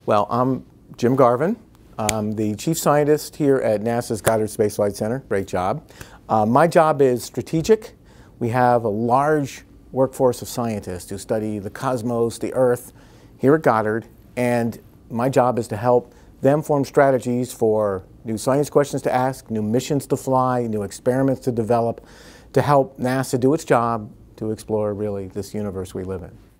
Well, I'm Jim Garvin. I'm the chief scientist here at NASA's Goddard Space Flight Center. Great job. My job is strategic. We have a large workforce of scientists who study the cosmos, the Earth, here at Goddard, and my job is to help them form strategies for new science questions to ask, new missions to fly, new experiments to develop, to help NASA do its job to explore really this universe we live in.